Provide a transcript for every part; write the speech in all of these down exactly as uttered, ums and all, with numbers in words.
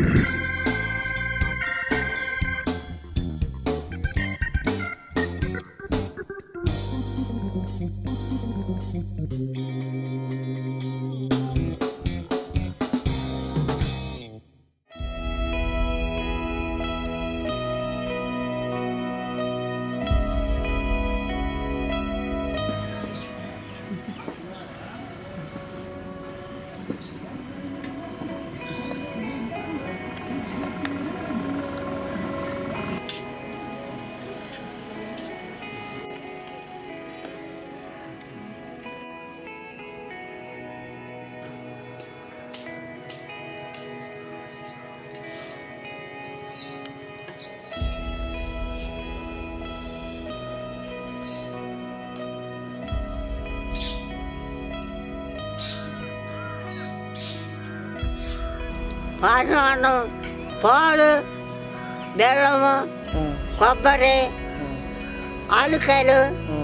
పాషాణం పాలు బెల్లము కొబ్బరి ఆలుకాయలు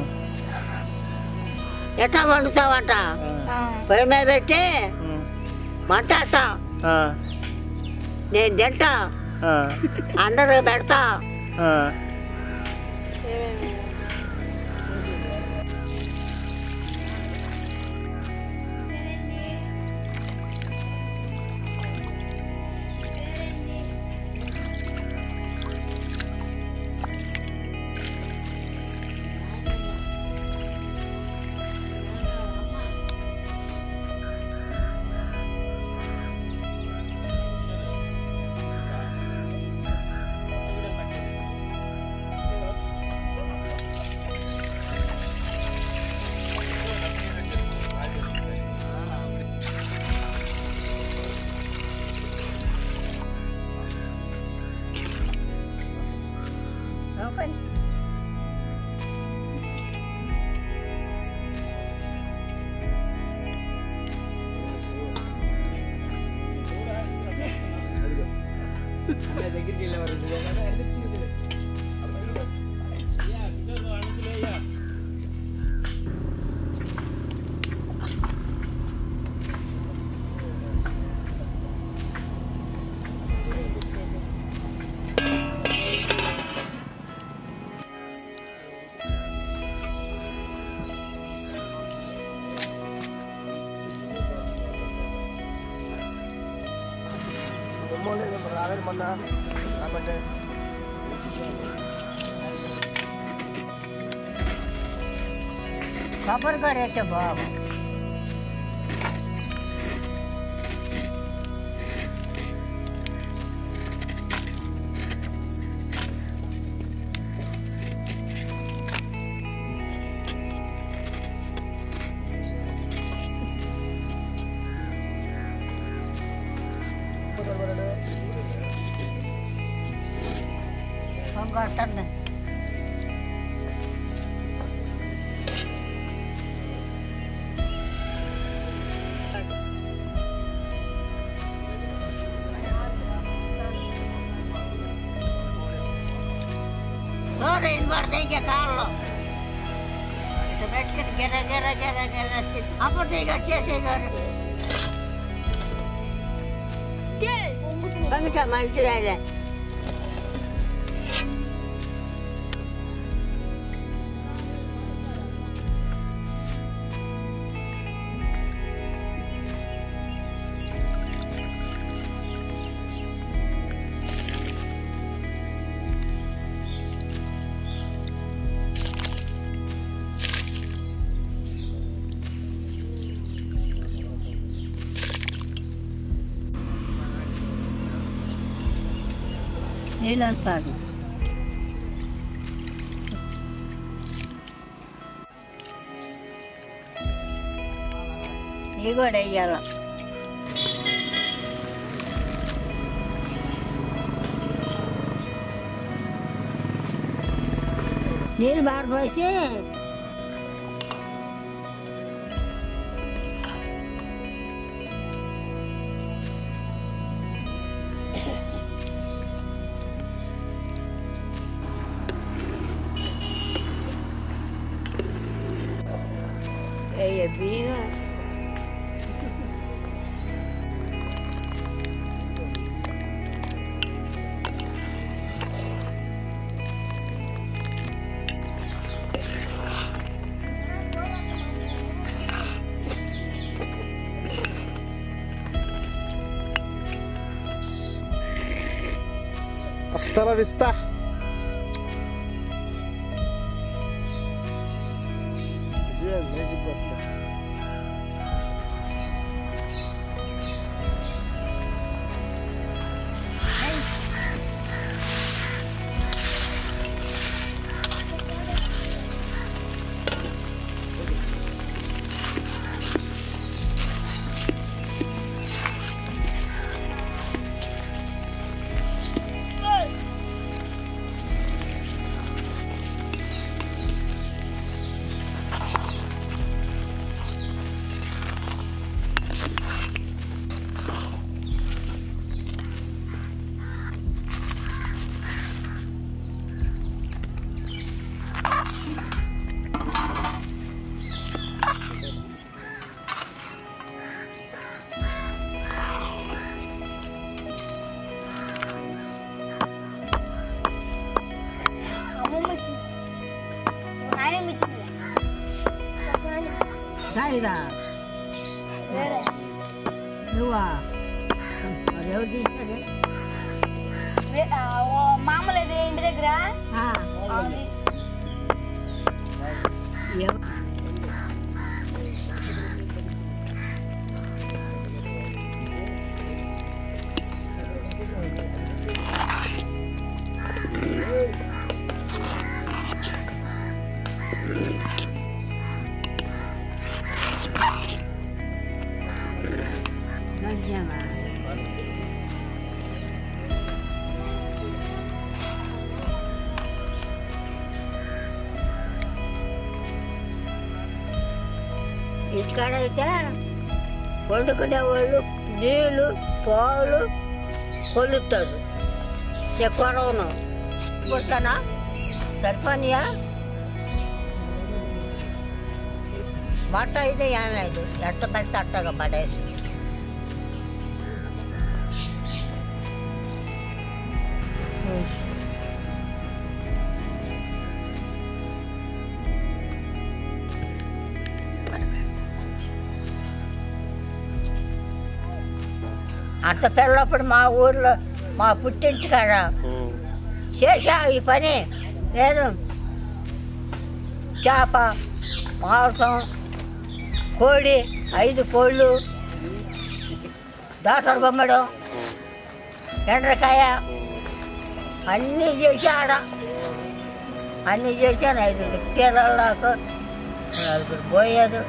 ఎట్లా వండుతావంట పొయ్యి మీద పెట్టి వంటేస్తా నేను తింటా అందరూ పెడతా దగ్గరికి వెళ్ళేవారు కొబ్బరి కూడా వేస్తే బాగు కొట్టండి సోరీ పడతాయి ఇంకా కాళ్ళు ఇటు పెట్టుకుని గిర గిర గిర గిర అప్పుడు ఇక చేసేవారు ఇంకా మంచిదే నీళ్ళు వస్తాడు ఇవి కూడా వెయ్యాల నీళ్ళు బారిపోసి biếng Hasta la vista. Daira. Dua. Ada di sini. మామ లేదు ఇంటి దగ్గర ఇక్కడైతే వండుకునే వాళ్ళు నీళ్ళు పాలు కొలుస్తారు ఎక్కువను పోతానా సరిపోనియా మాట అయితే ఏమేది ఎట్ట పెడితే అట్టగా పడేసి అంత పిల్లప్పుడు మా ఊర్లో మా పుట్టింటి కాడ చేసా ఈ పని లేదు చేప మాంసం కోడి ఐదు కోళ్ళు దాసర బొమ్మడం ఎండ్రకాయ అన్నీ చేసి ఆడ అన్నీ చేశాను ఐదుగురు పిల్లలకు నలుగురు పోయారు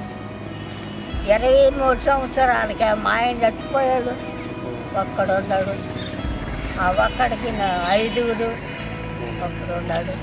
ఇరవై మూడు సంవత్సరాలకి మా ఆయన చచ్చిపోయాడు ఒక్కడు ఉన్నాడు ఆ ఒక్కడికి ఐదుగురు ఒక్కడు ఉన్నాడు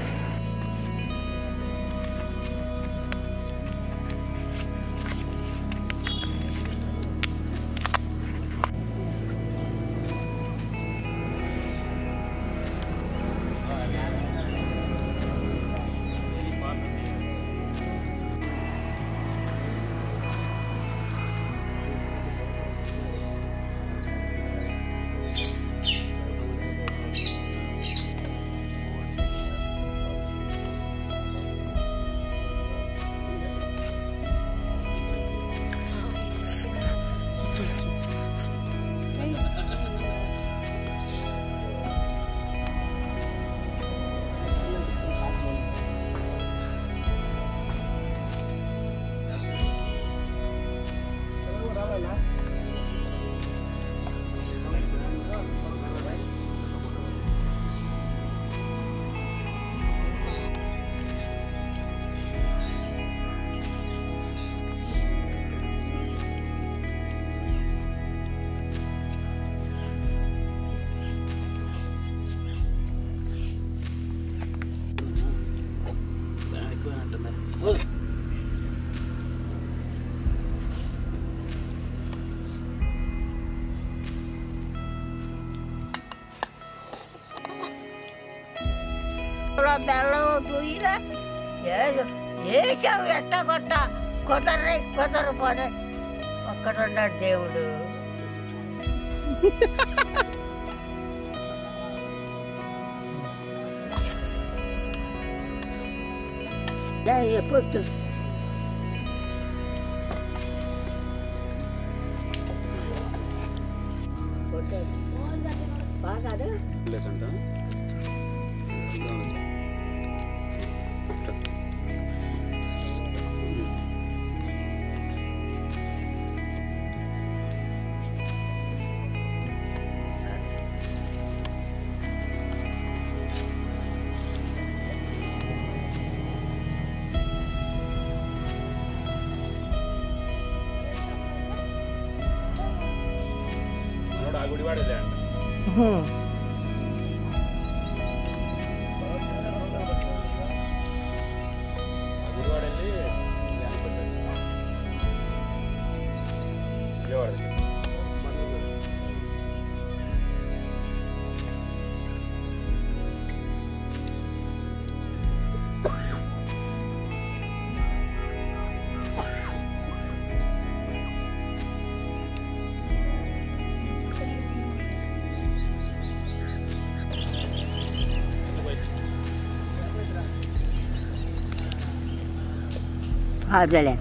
బెల్లం దూయిలా ఏదో వేసావు ఎట్ట కొట్ట కుదర్రే కుదరపోనే ఒక్కడున్నాడు దేవుడు పొత్తు కొట్టే బాగా ಅದು లేసంట మనోడు ఆ గుడివాడలే అంట ఆ గుడివాడ వెళ్ళి ల్యాండ్కి వచ్చాడు విజయవాడ అదేలే